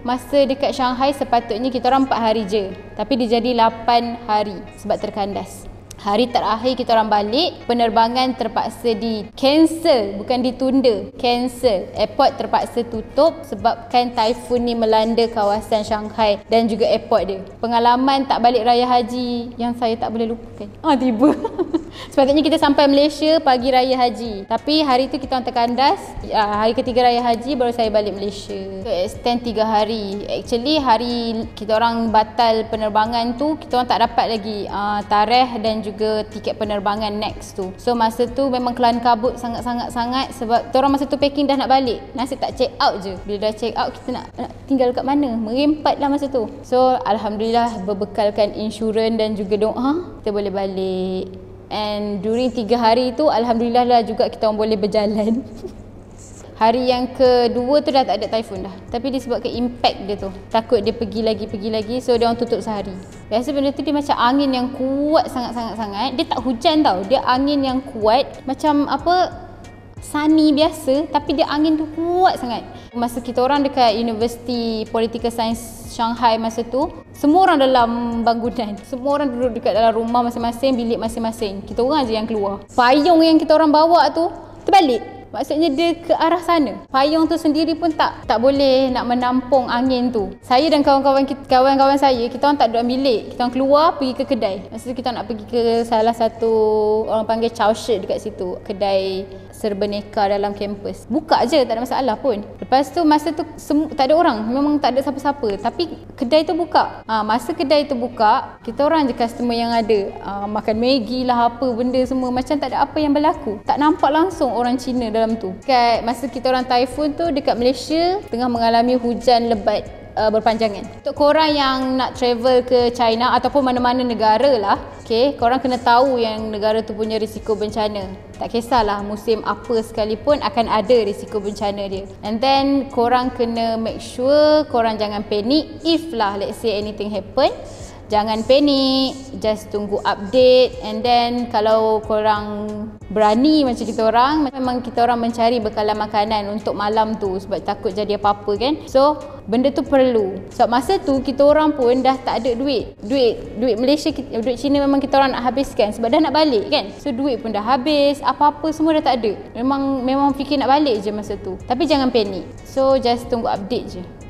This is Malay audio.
masa dekat Shanghai sepatutnya kita orang 4 hari je, tapi dia jadi 8 hari sebab terkandas. Hari terakhir kita orang balik, penerbangan terpaksa di cancel, bukan ditunda, cancel. Airport terpaksa tutup sebabkan taifun ni melanda kawasan Shanghai dan juga airport dia. Pengalaman tak balik raya haji yang saya tak boleh lupakan. Tiba. Sepatutnya kita sampai Malaysia pagi raya haji, tapi hari tu kita orang terkandas. Hari ketiga raya haji baru saya balik Malaysia. So, extend 3 hari. Actually hari kita orang batal penerbangan tu, kita orang tak dapat lagi tarikh dan juga tiket penerbangan next tu. So masa tu memang kelam kabut sangat-sangat sebab kita orang masa tu packing dah nak balik. Nasib tak check out je. Bila dah check out, kita nak tinggal kat mana? Merempat lah masa tu. So alhamdulillah berbekalkan insurans dan juga doa, kita boleh balik. And during 3 hari tu alhamdulillah lah juga kita orang boleh berjalan. Hari yang kedua tu dah tak ada taifun dah. Tapi disebabkan impact dia tu, takut dia pergi lagi, so dia orang tutup sehari. Biasa benda tu dia macam angin yang kuat sangat. Dia tak hujan tau, dia angin yang kuat. Macam apa, sunny biasa, tapi dia angin tu kuat sangat. Masa kita orang dekat University Political Science Shanghai masa tu, semua orang dalam bangunan, semua orang duduk dekat dalam rumah masing-masing, bilik masing-masing. Kita orang je yang keluar. Payung yang kita orang bawa tu terbalik. Maksudnya dia ke arah sana. Payung tu sendiri pun tak boleh nak menampung angin tu. Saya dan kawan-kawan saya, kita orang tak duduk bilik. Kita orang keluar pergi ke kedai. Masa tu kita nak pergi ke salah satu, orang panggil chow shit dekat situ, kedai serba neka dalam kampus. Buka je, tak ada masalah pun. Lepas tu masa tu tak ada orang, memang tak ada siapa-siapa, tapi kedai tu buka. Masa kedai tu buka, kita orang je customer yang ada. Makan Maggi lah, apa benda semua, macam tak ada apa yang berlaku. Tak nampak langsung orang Cina dalam tu. Kat masa kita orang taifun tu dekat Malaysia tengah mengalami hujan lebat berpanjangan. Untuk korang yang nak travel ke China ataupun mana-mana negara lah, okay, korang kena tahu yang negara tu punya risiko bencana. Tak kisahlah musim apa sekalipun akan ada risiko bencana dia. And then korang kena make sure korang jangan panik. If lah let's say anything happen, jangan panik, just tunggu update. And then kalau korang berani macam kita orang, memang kita orang mencari bekalan makanan untuk malam tu sebab takut jadi apa-apa kan. So benda tu perlu. Sebab masa tu kita orang pun dah tak ada duit. Duit Malaysia, duit Cina memang kita orang nak habiskan sebab dah nak balik kan. So duit pun dah habis, apa-apa semua dah tak ada. Memang fikir nak balik je masa tu. Tapi jangan panik. So just tunggu update je.